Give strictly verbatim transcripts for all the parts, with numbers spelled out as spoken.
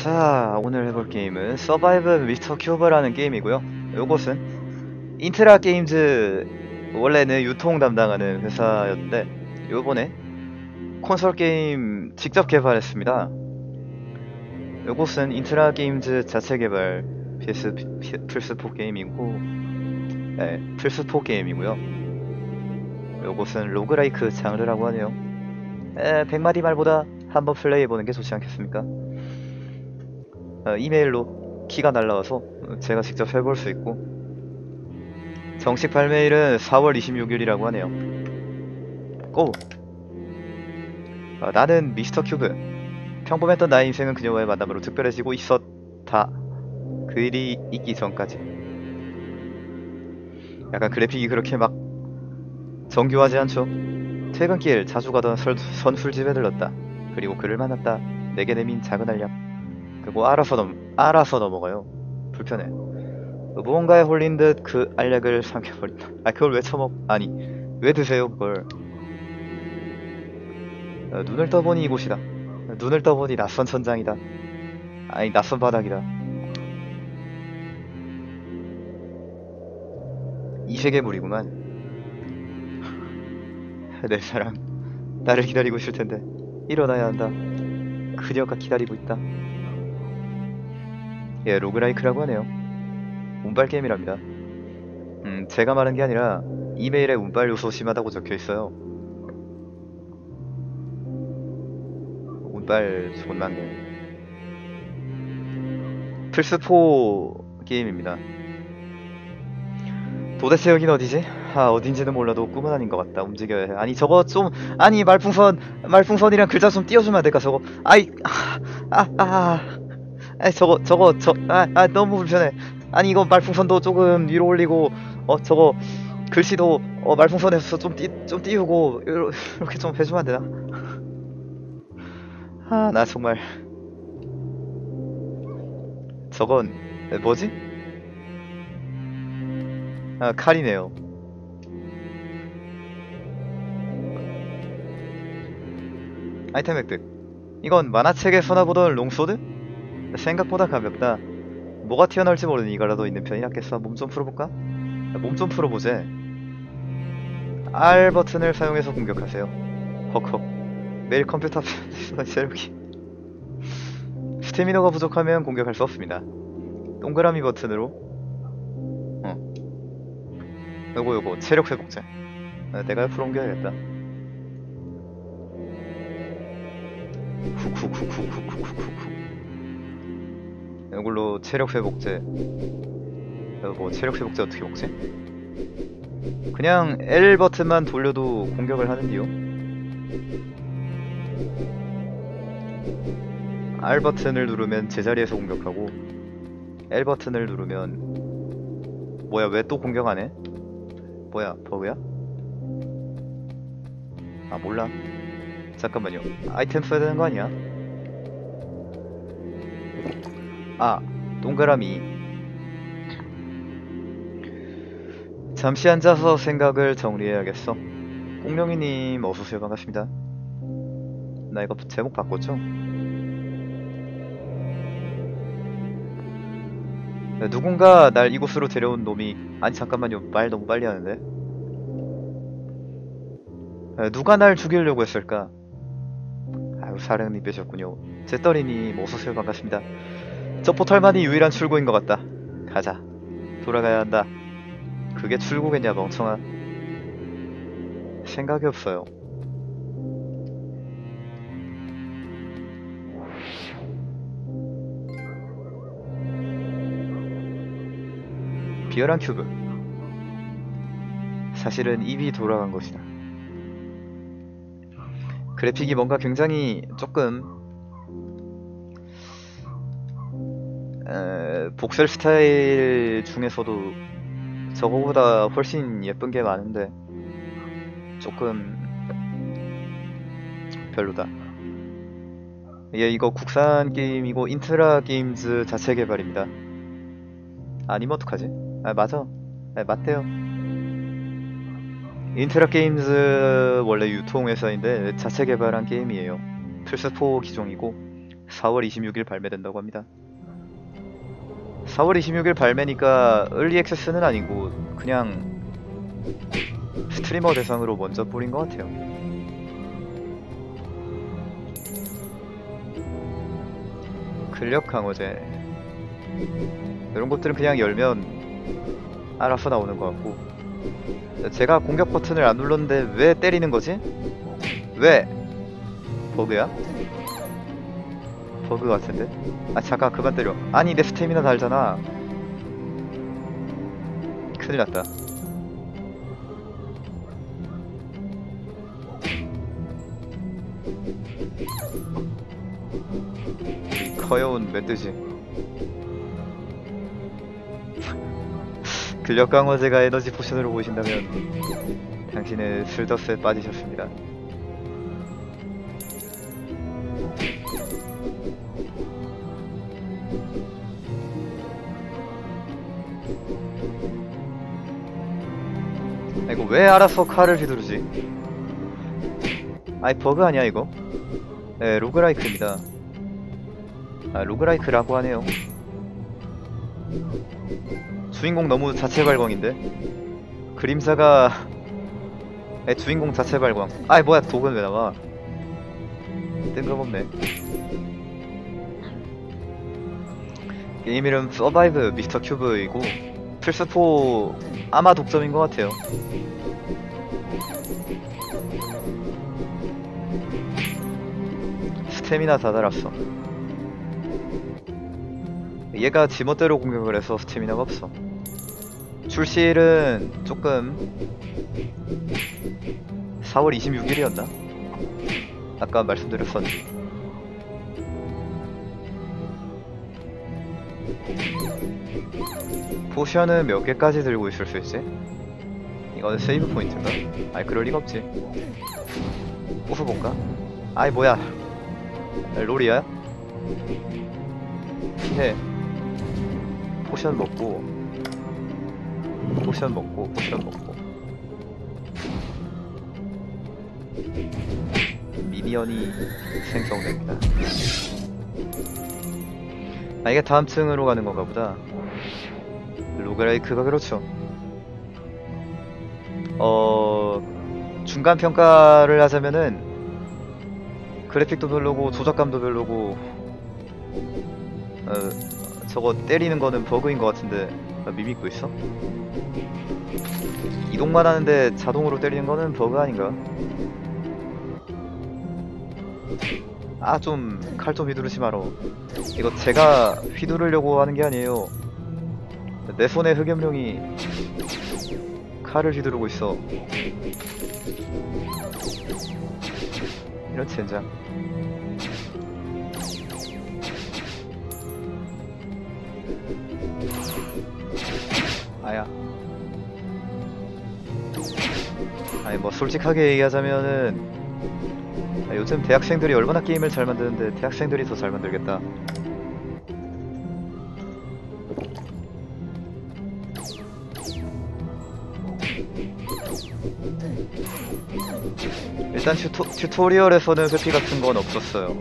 자, 오늘 해볼 게임은 서바이브 미스터 큐브라는 게임이고요. 요것은 인트라 게임즈, 원래는 유통 담당하는 회사였는데 요번에 콘솔 게임 직접 개발했습니다. 요것은 인트라 게임즈 자체 개발 피에스, 플스포 게임이고, 네, 플스포 게임이고요. 요것은 로그라이크 장르라고 하네요. 에, 백 마디 말보다 한번 플레이해보는 게 좋지 않겠습니까? 어, 이메일로 키가 날라와서 제가 직접 해볼 수 있고, 정식 발매일은 사월 이십육일이라고 하네요. 고! 어, 나는 미스터 큐브. 평범했던 나의 인생은 그녀와의 만남으로 특별해지고 있었다. 그 일이 있기 전까지. 약간 그래픽이 그렇게 막 정교하지 않죠? 퇴근길 자주 가던 설, 선술집에 들렀다. 그리고 그를 만났다. 내게 내민 작은 알약. 그리고 알아서 넘, 알아서 넘어가요. 불편해. 무언가에 홀린 듯 그 알약을 삼켜버린다. 아, 그걸 왜 처먹, 아니, 왜 드세요, 그걸. 어, 눈을 떠보니 이곳이다. 눈을 떠보니 낯선 천장이다. 아니, 낯선 바닥이다. 이 세계물이구만. 내 사랑, 나를 기다리고 있을 텐데. 일어나야 한다. 그녀가 기다리고 있다. 예, 로그라이크라고 하네요. 운빨 게임이랍니다. 음, 제가 말한 게 아니라 이메일에 운빨 요소 심하다고 적혀 있어요. 운빨 존망네. 플스포 게임입니다. 도대체 여긴 어디지? 아, 어딘지는 몰라도 꿈은 아닌 것 같다. 움직여야 해. 아니, 저거 좀, 아니, 말풍선, 말풍선이랑 글자 좀 띄워주면 안 될까, 저거. 아이, 아, 아, 아, 아, 저거, 저거, 저, 아, 아, 너무 불편해. 아니, 이거 말풍선도 조금 위로 올리고, 어, 저거, 글씨도, 어, 말풍선에서 좀 띄, 좀 띄우고, 이렇게 좀 해주면 안 되나? 아, 나 정말. 저건, 뭐지? 아, 칼이네요. 아이템 획득. 이건 만화책에 서나보던 롱소드? 생각보다 가볍다. 뭐가 튀어나올지 모르는 이거라도 있는 편이 낫겠어. 몸 좀 풀어볼까? 몸 좀 풀어보재. R 버튼을 사용해서 공격하세요. 헉헉. 매일 컴퓨터 앞에서 체력이 스태미너가 부족하면 공격할 수 없습니다. 동그라미 버튼으로 어 요거 요거 체력 회복제. 아, 내가 옆으로 옮겨야겠다. 훅훅훅훅훅훅훅훅. 이걸로 체력 회복제. 뭐 체력 회복제 어떻게 먹지? 그냥 L 버튼만 돌려도 공격을 하는데요. R 버튼을 누르면 제자리에서 공격하고, L 버튼을 누르면 뭐야, 왜 또 공격 안 해? 뭐야, 버그야? 아, 몰라. 잠깐만요. 아이템 써야 되는 거 아니야? 아, 동그라미. 잠시 앉아서 생각을 정리해야겠어. 꽁룡이님 어서오세요. 반갑습니다. 나 이거 제목 바꿨죠? 누군가 날 이곳으로 데려온 놈이, 아니 잠깐만요, 말 너무 빨리 하는데. 누가 날 죽이려고 했을까? 아유, 사령님 빼셨군요. 잿더리님 어서오세요. 반갑습니다. 저 포털만이 유일한 출구인 것 같다. 가자. 돌아가야 한다. 그게 출구겠냐, 멍청아. 생각이 없어요. 비열한 큐브. 사실은 입이 돌아간 것이다. 그래픽이 뭔가 굉장히 조금 에, 복셀 스타일 중에서도 저거보다 훨씬 예쁜 게 많은데 조금 별로다. 예, 이거 국산 게임이고 인트라 게임즈 자체 개발입니다. 아니면 어떡하지? 아, 맞아. 아, 맞대요. 인트라 게임즈 원래 유통회사인데 자체 개발한 게임이에요. 플스포 기종이고 사월 이십육일 발매된다고 합니다. 사월 이십육일 발매니까 얼리 액세스는 아니고 그냥 스트리머 대상으로 먼저 뿌린 것 같아요. 근력 강화제 이런 것들은 그냥 열면 알아서 나오는 것 같고, 제가 공격 버튼을 안 눌렀는데 왜 때리는 거지? 왜? 버그야? 버그 같은데? 아 잠깐 그만 때려. 아니 내 스태미나 달잖아. 큰일 났다. 커여운 멧돼지. 근력 강화제가 에너지 포션으로 보신다면 당신은 슬더스에 빠지셨습니다. 아, 이거 왜 알아서 칼을 휘두르지? 아이 버그 아니야 이거? 네, 로그라이크입니다. 아, 로그라이크라고 하네요. 주인공 너무 자체 발광인데? 그림자가 에, 주인공 자체 발광. 아이 뭐야 독은 왜 나와? 뜬금없네. 게임 이름 서바이브 미스터 큐브이고 플스포 아마 독점인 것 같아요. 스태미나 다 달았어. 얘가 지멋대로 공격을 해서 스태미나가 없어. 출시일은 조금 사월 이십육일이었나? 아까 말씀드렸었는데. 포션은 몇 개까지 들고 있을 수 있지? 이거는 세이브 포인트인가? 아이 그럴 리가 없지. 부숴볼까? 아이 뭐야 롤이야? 피해. 포션 먹고 포션 먹고 포션 먹고 미니언이 생성됩니다. 아 이게 다음 층으로 가는 건가 보다. 로그라이크가 그렇죠. 어... 중간 평가를 하자면은 그래픽도 별로고 조작감도 별로고 어... 저거 때리는 거는 버그인 것 같은데 나 미 믿고 있어? 이동만 하는데 자동으로 때리는 거는 버그 아닌가? 아 좀 칼 좀 휘두르지 마라. 이거 제가 휘두르려고 하는 게 아니에요. 내 손에 흑염룡이 칼을 휘두르고 있어. 이런 젠장. 아야. 아니 뭐 솔직하게 얘기하자면은 아, 요즘 대학생들이 얼마나 게임을 잘 만드는데 대학생들이 더 잘 만들겠다. 일단 튜토, 튜토리얼에서는 회피 같은 건 없었어요.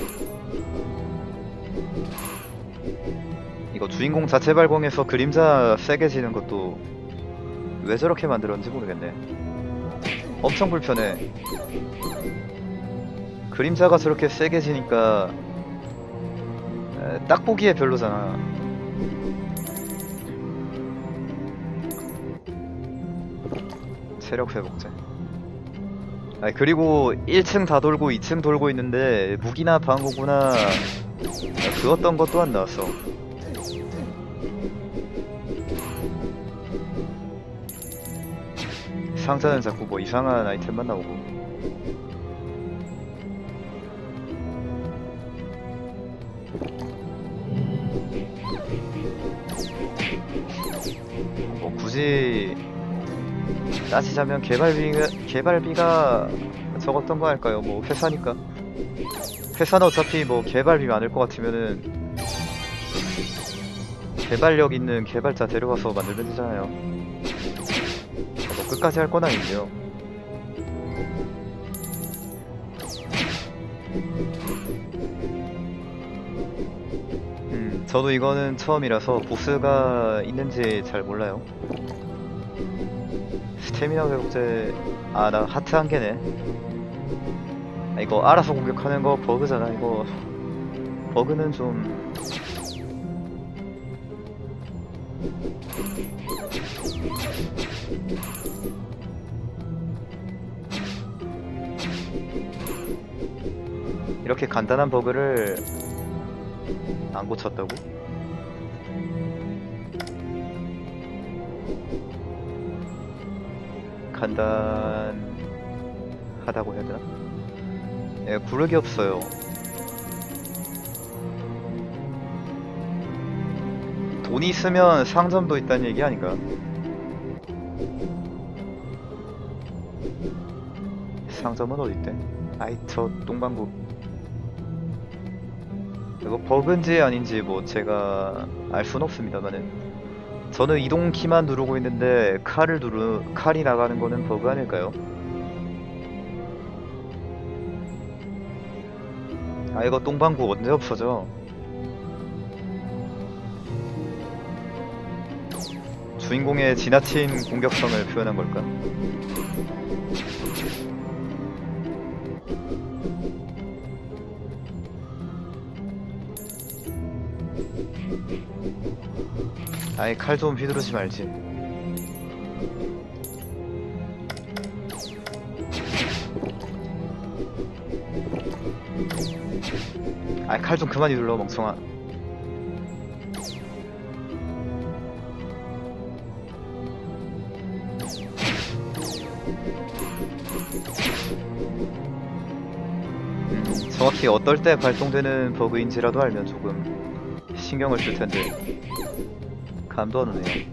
이거 주인공 자체 발광해서 그림자 세게 지는 것도 왜 저렇게 만들었는지 모르겠네. 엄청 불편해. 그림자가 저렇게 세게 지니까 에, 딱 보기에 별로잖아. 체력 회복제. 아 그리고 일 층 다 돌고 이 층 돌고 있는데 무기나 방어구나 그 어떤 것도 안 나왔어. 상자는 자꾸 뭐 이상한 아이템만 나오고. 뭐 굳이 따지자면 개발비가 개발비가 적었던 거 할까요? 뭐 회사니까. 회사는 어차피 뭐 개발비 많을 것 같으면은 개발력 있는 개발자 데려가서 만들면 되잖아요. 뭐 끝까지 할 건 아니에요. 저도 이거는 처음이라서 보스가 있는지 잘 몰라요. 스태미나 회복제. 아, 나 하트 한 개네. 아, 이거 알아서 공격하는 거 버그잖아. 이거 버그는 좀 이렇게 간단한 버그를 안 고쳤다고? 간단하다고 해야 되나? 예, 구르기 없어요. 돈이 있으면 상점도 있다는 얘기 아닌가? 상점은 어딨대? 아이, 저 똥방구. 이거 버그인지 아닌지 뭐 제가 알 순 없습니다만은 저는 이동 키만 누르고 있는데 칼을 누르 칼이 나가는 거는 버그 아닐까요? 아, 이거 똥방구 언제 없어져? 주인공의 지나친 공격성을 표현한 걸까? 아이, 칼 좀 휘두르지 말지. 아이, 칼 좀 그만 휘둘러, 멍청아. 음, 정확히 어떨 때 발동되는 버그인지라도 알면 조금 신경을 쓸 텐데 감도 안 오네요.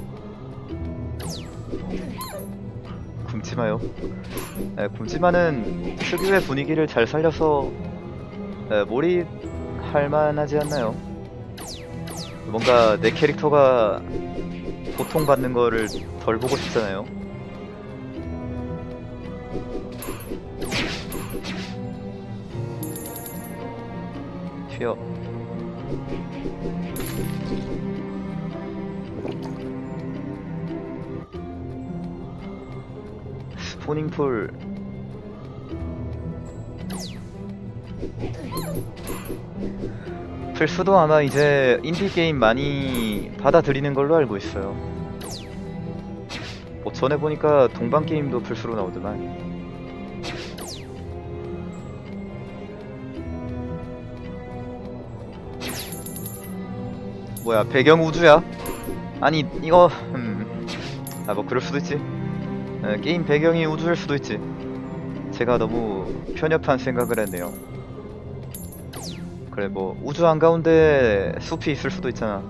굶지마요. 네, 굶지마는 특유의 분위기를 잘 살려서 네, 몰입할 만하지 않나요? 뭔가 내 캐릭터가 고통받는 거를 덜 보고 싶잖아요. 튀어. 스포닝풀. 플스도 아마 이제 인디게임 많이 받아들이는 걸로 알고 있어요. 뭐 전에 보니까 동방게임도 플스로 나오더만. 뭐야, 배경 우주야? 아니 이거 음... 아, 뭐 그럴 수도 있지. 에, 게임 배경이 우주일 수도 있지. 제가 너무 편협한 생각을 했네요. 그래, 뭐 우주 한가운데 숲이 있을 수도 있잖아.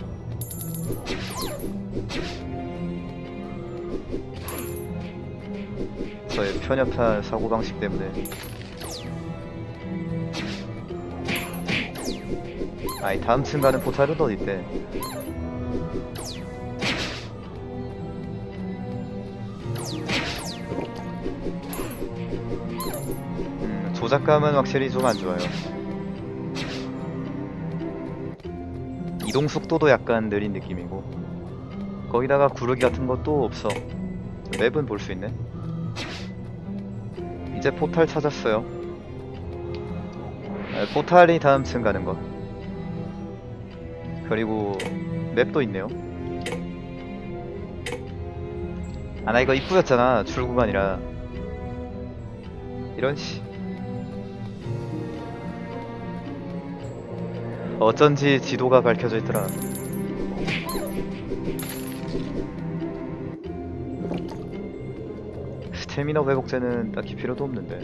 저의 편협한 사고방식 때문에. 아이, 다음층 가는 포탈은 어딨대? 음, 조작감은 확실히 좀 안좋아요. 이동 속도도 약간 느린 느낌이고, 거기다가 구르기 같은 것도 없어. 맵은 볼 수 있네. 이제 포탈 찾았어요. 아, 포탈이 다음층 가는 거. 그리고 맵도 있네요. 아, 나 이거 입구였잖아. 출구가 아니라. 이런 씨. 어쩐지 지도가 밝혀져 있더라. 스태미너 회복제는 딱히 필요도 없는데.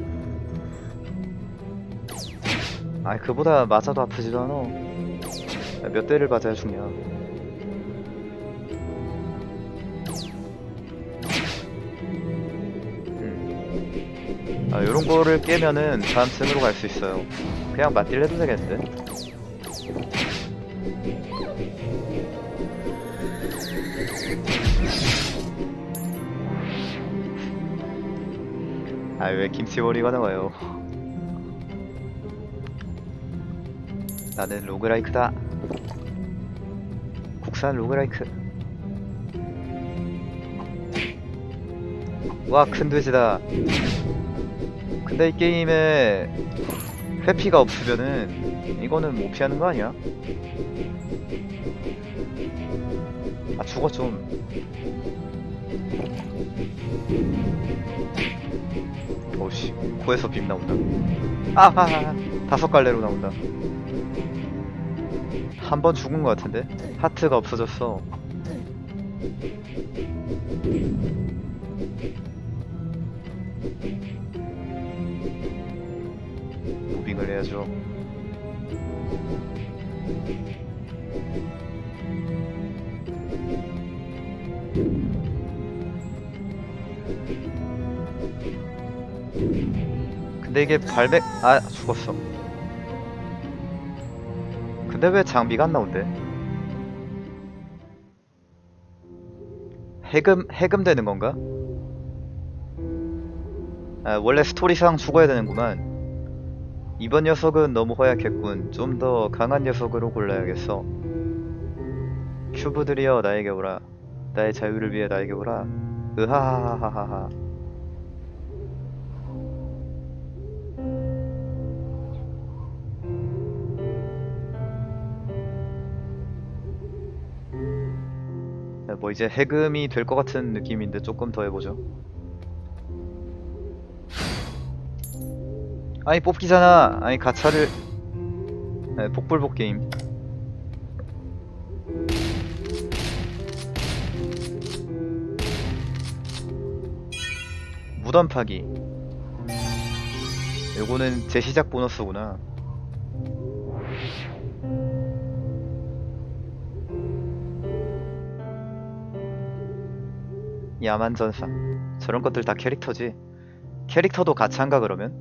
아이, 그보다 맞아도 아프지도 않아. 몇 대를 맞아야 죽냐. 음. 아, 요런 거를 깨면은 다음 층으로 갈 수 있어요. 그냥 맞딜 해도 되겠는데? 아, 왜 김치머리가 나와요? 나는 로그라이크다. 국산 로그라이크. 와, 큰 돼지다. 근데 이 게임에 회피가 없으면은 이거는 못 피하는 거 아니야? 아, 죽어 좀. 오씨, 코에서 빔 나온다. 아하하, 다섯 갈래로 나온다. 한 번 죽은 것 같은데? 하트가 없어졌어. 무빙을 해야죠. 근데 이게 발백... 아, 죽었어. 근데 왜 장비가 안 나온대? 해금, 해금되는 건가? 아, 원래 스토리상 죽어야 되는구만. 이번 녀석은 너무 허약했군. 좀 더 강한 녀석으로 골라야겠어. 큐브들이여 나에게 오라. 나의 자유를 위해 나에게 오라. 으하하하하하. 뭐 이제 해금이 될 것 같은 느낌인데 조금 더 해보죠. 아니 뽑기잖아. 아니 가차를. 네, 복불복 게임. 무덤 파기. 요거는 재시작 보너스구나. 야만전사. 저런 것들 다 캐릭터지. 캐릭터도 가차인가 그러면?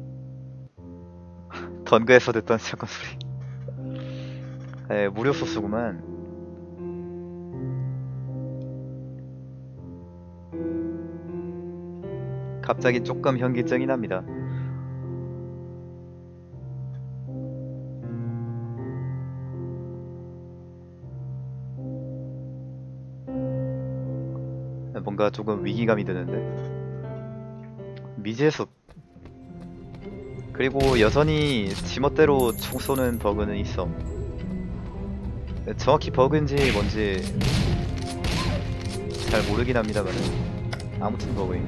던그에서 듣던 잠깐 소리. 에, 무료 소스구만. 갑자기 조금 현기증이 납니다. 뭔가 조금 위기감이 드는데. 미지의 숲. 그리고 여전히 지멋대로 총 쏘는 버그는 있어. 정확히 버그인지 뭔지 잘 모르긴 합니다만 아무튼 버그임.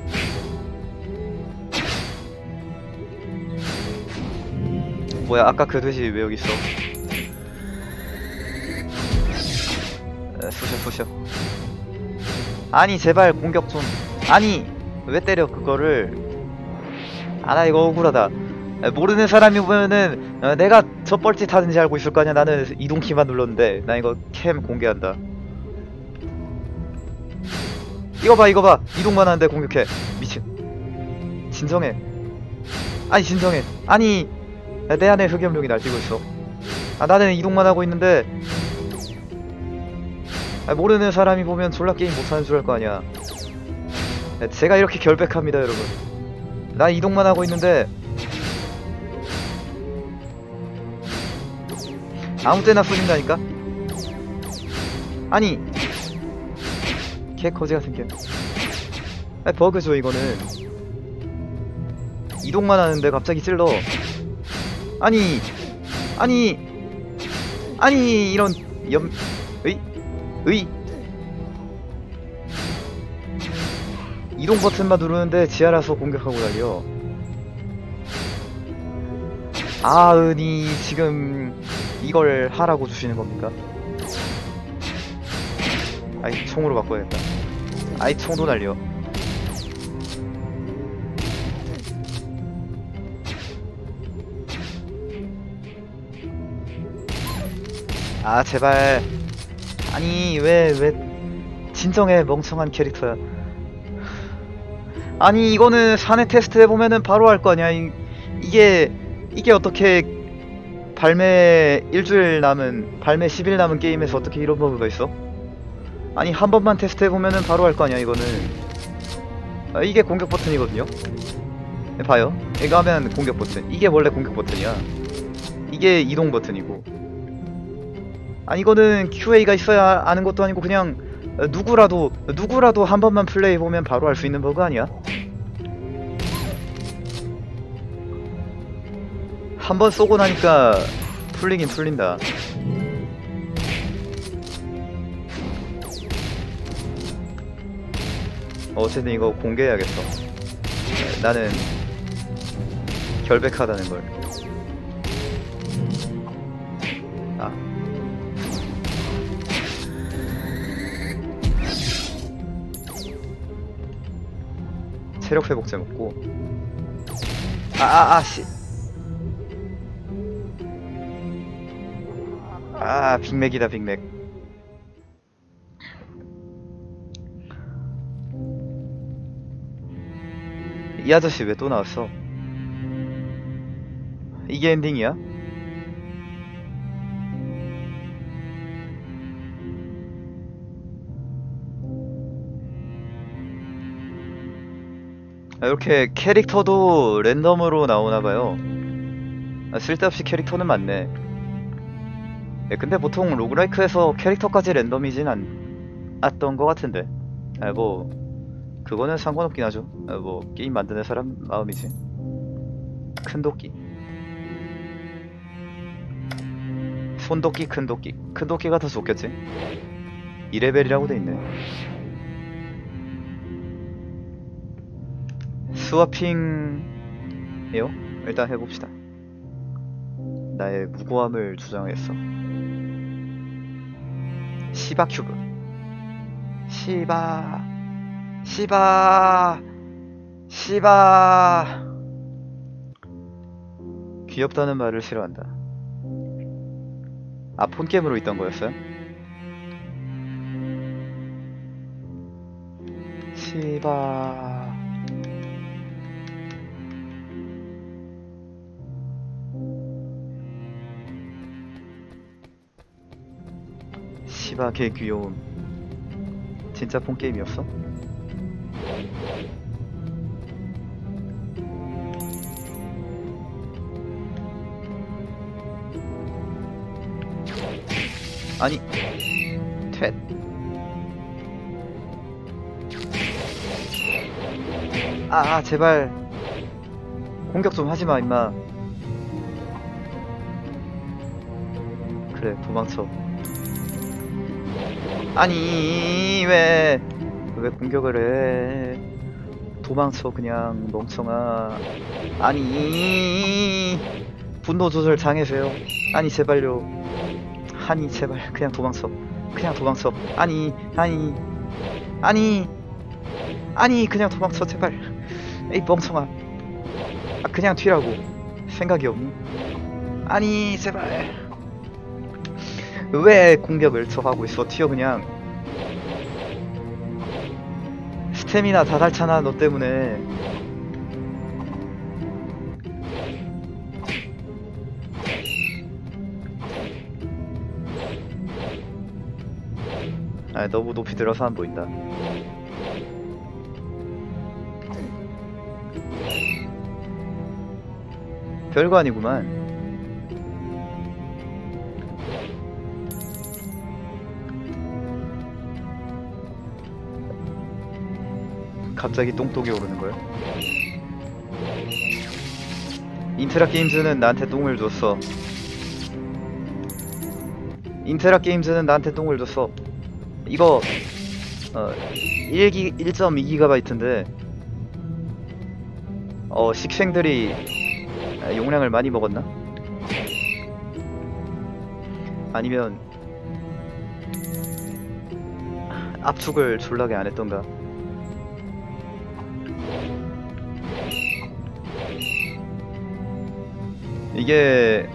뭐야, 아까 그 돼지 왜 여기 있어? 에, 쑤셔 쑤셔. 아니 제발 공격 좀. 아니 왜 때려 그거를. 아, 나 이거 억울하다. 모르는 사람이 보면은 어, 내가 저 뻘짓 하는지 알고 있을 거 아니야. 나는 이동키만 눌렀는데. 나 이거 캠 공개한다. 이거 봐 이거 봐. 이동만 하는데 공격해. 미친. 진정해. 아니 진정해. 아니 내 안에 흑염룡이 날뛰고 있어. 아, 나는 이동만 하고 있는데. 아, 모르는 사람이 보면 졸라 게임 못하는 줄 알 거 아니야. 제가 이렇게 결백합니다 여러분. 나 이동만 하고 있는데 아무 때나 쏘진다니까? 아니 개 거지 같은 게. 아, 버그죠 이거는. 이동만 하는데 갑자기 찔러. 아니 아니 아니 이런 염... 의? 의? 이동 버튼만 누르는데 지하라서 공격하고 달려. 아은이 지금 이걸 하라고 주시는 겁니까? 아이 총으로 바꿔야겠다. 아이 총도 날려. 아 제발. 아니 왜 왜 진정해 멍청한 캐릭터야. 아니 이거는 사내 테스트 해보면은 바로 할 거 아니야. 이, 이게 이게 어떻게 발매 일주일 남은 발매 십 일 남은 게임에서 어떻게 이런 버그가 있어? 아니 한 번만 테스트 해보면은 바로 할 거 아니야 이거는. 아, 이게 공격 버튼이거든요. 봐요. 이거 하면 공격 버튼. 이게 원래 공격 버튼이야. 이게 이동 버튼이고. 아니 이거는 큐에이가 있어야 아는 것도 아니고 그냥 누구라도 누구라도 한 번만 플레이해보면 바로 알 수 있는 버그 아니야? 한 번 쏘고 나니까 풀리긴 풀린다. 어쨌든 이거 공개해야겠어. 나는 결백하다는 걸. 아. 체력 회복제 먹고. 아아아 아, 씨. 아 빅맥이다 빅맥. 이 아저씨 왜 또 나왔어? 이게 엔딩이야? 아, 이렇게 캐릭터도 랜덤으로 나오나봐요. 아, 쓸데없이 캐릭터는 많네. 예, 근데 보통 로그라이크에서 캐릭터까지 랜덤이진 않, 않았던 것 같은데. 아, 뭐 그거는 상관없긴 하죠. 아, 뭐 게임 만드는 사람 마음이지. 큰 도끼, 손도끼, 큰 도끼. 큰 도끼가 더 좋겠지. 이 레벨이라고 돼있네. 스와핑이요? 일단 해봅시다. 나의 무고함을 주장했어. 시바 큐브. 시바 시바 시바. 귀엽다는 말을 싫어한다. 아, 폰게임으로 있던 거였어요? 시바. 시바 개 귀여움. 진짜 폰게임이었어? 아니 퇴. 아, 아 제발 공격 좀 하지마 임마. 그래 도망쳐. 아니 왜 왜 공격을 해. 도망쳐 그냥 멍청아. 아니 분노 조절 장애세요. 아니 제발요. 아니 제발 그냥 도망쳐. 그냥 도망쳐. 아니 아니 아니 아니 그냥 도망쳐 제발. 에이 멍청아. 아 그냥 튀라고. 생각이 없니? 아니 제발. 왜 공격을 저하고 있어. 튀어 그냥. 스태미나 다 닳잖아 너 때문에. 아 너무 높이 들어서 안 보인다. 별거 아니구만. 갑자기 똥독이 오르는 거야? 인테라 게임즈는 나한테 똥을 줬어. 인테라 게임즈는 나한테 똥을 줬어. 이거 어 일 점 이 기가바이트인데 어 식생들이 용량을 많이 먹었나? 아니면 압축을 졸라게 안 했던가? 이게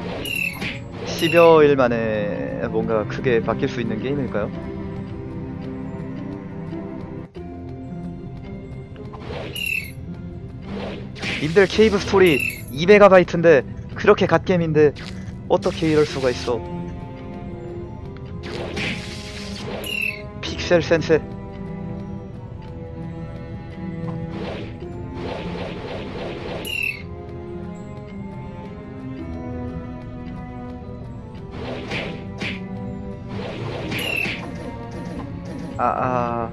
십여일 만에 뭔가 크게 바뀔 수 있는 게임일까요? 님들 케이브 스토리 이 메가바이트인데 그렇게 갓겜인데 어떻게 이럴 수가 있어. 픽셀 센세. 아,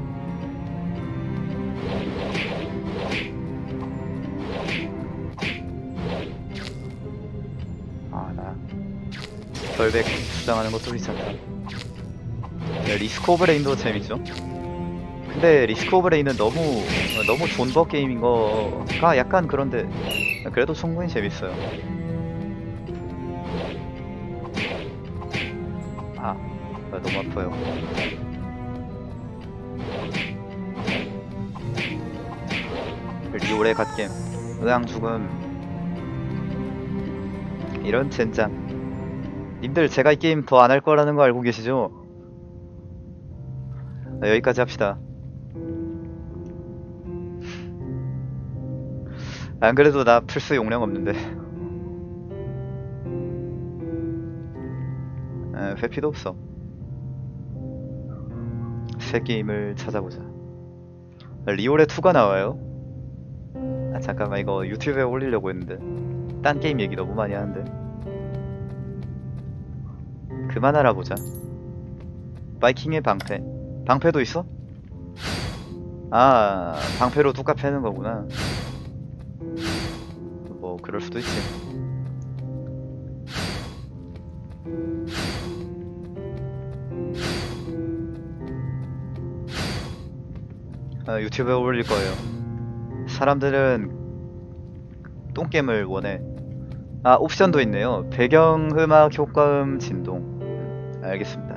아, 나 결백 주장하는 것도 괜찮다. 네, 리스크 오브 레인도 재밌죠? 근데 리스크 오브 레인은 너무 너무 존버 게임인 거가 약간 그런데 그래도 충분히 재밌어요. 아, 아, 너무 아파요. 리올의 갓겜, 의왕 죽음, 이런 젠장. 님들 제가 이 게임 더 안 할 거라는 거 알고 계시죠? 아, 여기까지 합시다. 안 그래도 나 플스 용량 없는데. 아, 회피도 없어. 새 게임을 찾아보자. 리올의 이가 나와요? 아 잠깐만, 이거 유튜브에 올리려고 했는데 딴 게임 얘기 너무 많이 하는데 그만 알아보자. 바이킹의 방패. 방패도 있어? 아, 방패로 뚜까 패는 거구나. 뭐 그럴 수도 있지. 아, 유튜브에 올릴 거예요. 사람들은 똥겜을 원해. 아, 옵션도 있네요. 배경음악 효과음 진동. 알겠습니다.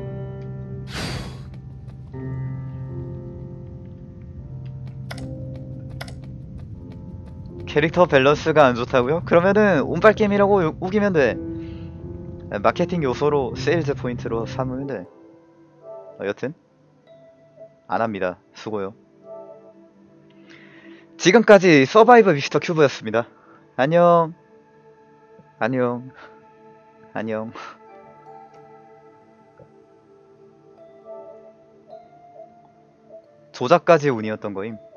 캐릭터 밸런스가 안 좋다고요? 그러면은 운빨 게임이라고 우- 우기면 돼. 마케팅 요소로 세일즈 포인트로 삼으면 돼. 어, 여튼 안 합니다. 수고요. 지금까지 서바이브 미스터 큐브였습니다. 안녕. 안녕. 안녕. 조작까지 운이었던 거임.